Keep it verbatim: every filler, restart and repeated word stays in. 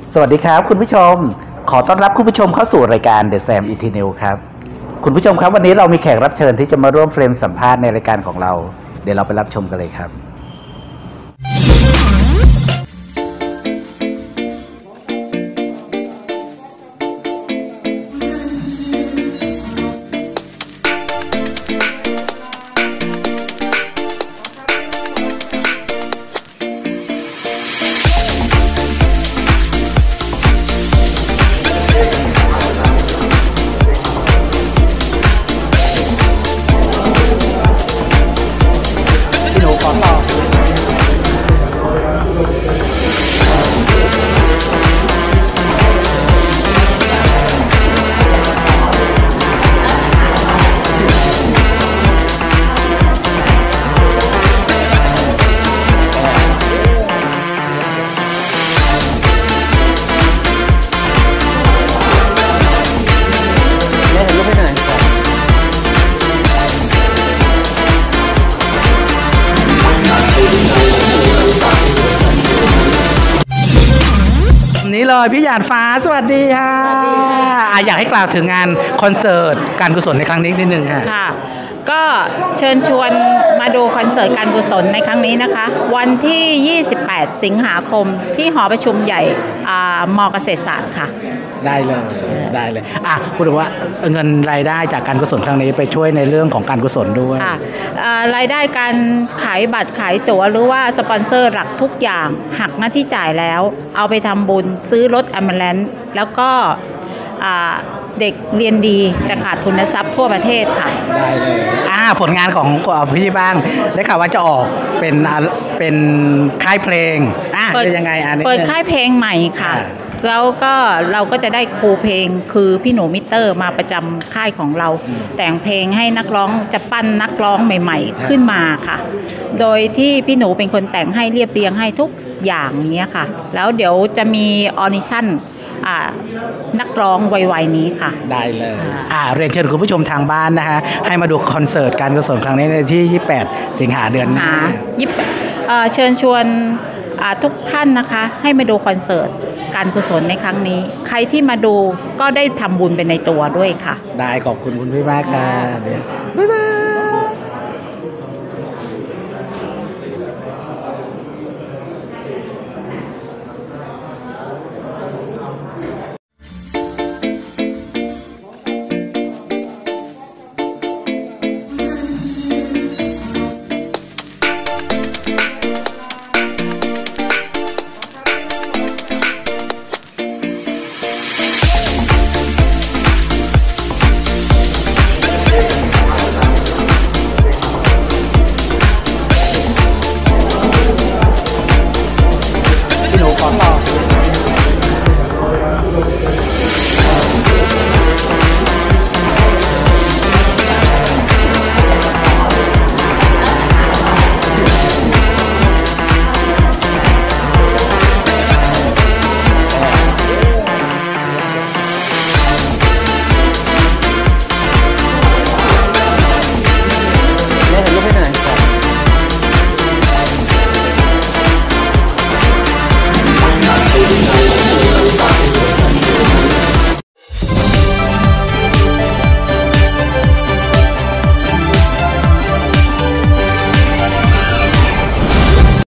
สวัสดีครับคุณผู้ชมขอต้อนรับคุณผู้ชมเข้าสู่รายการ The Sam Eternal ครับคุณผู้ชมครับวันนี้เรามีแขกรับเชิญที่จะมาร่วมเฟรมสัมภาษณ์ในรายการของเราเดี๋ยวเราไปรับชมกันเลยครับนี่เลยพี่หยาดฟ้าสวัสดีค่ะอยากให้กล่าวถึงงานคอนเสิร์ตการกุศลในครั้งนี้นิดนึงค่ะค่ะก็เชิญชวนมาดูคอนเสิร์ตการกุศลในครั้งนี้นะคะวันที่ยี่สิบแปดสิงหาคมที่หอประชุมใหญ่ม.เกษตรศาสตร์ค่ะได้เลยได้เลยอ่ะพูดถึงว่าเงินรายได้จากการกุศลครั้งนี้ไปช่วยในเรื่องของการกุศลด้วยค่ะรายได้การขายบัตรขายตั๋วหรือว่าสปอนเซอร์หลักทุกอย่างหักหน้าที่จ่ายแล้วเอาไปทำบุญซื้อรถแอมบูเลนซ์แล้วก็เด็กเรียนดีแต่ขาดทุนทรัพย์ทั่วประเทศค่ะได้เลยอ่าผลงานของพี่บ้างได้ข่าวว่าจะออกเป็นเป็นค่ายเพลงอ่ะเป็นยังไงอ่ะเปิดค่ายเพลงใหม่ค่ะแล้วก็เราก็จะได้ครูเพลงคือพี่หนูมิเตอร์มาประจำค่ายของเราแต่งเพลงให้นักร้องจะปั้นนักร้องใหม่ๆขึ้นมาค่ะโดยที่พี่หนูเป็นคนแต่งให้เรียบเรียงให้ทุกอย่างอย่างเงี้ยค่ะแล้วเดี๋ยวจะมีออดิชั่นนักร้องวัยๆนี้ค่ะได้เลยอ่าเรียนเชิญคุณผู้ชมทางบ้านนะคะให้มาดูคอนเสิร์ตการกุศลครั้งนี้ในที่ยี่สิบแปดสิงหาเดือนหน้าเชิญชวนทุกท่านนะคะให้มาดูคอนเสิร์ตการกุศลในครั้งนี้ใครที่มาดูก็ได้ทำบุญไปในตัวด้วยค่ะได้ขอบคุณคุณพี่มากค่ะบ๊ายบาย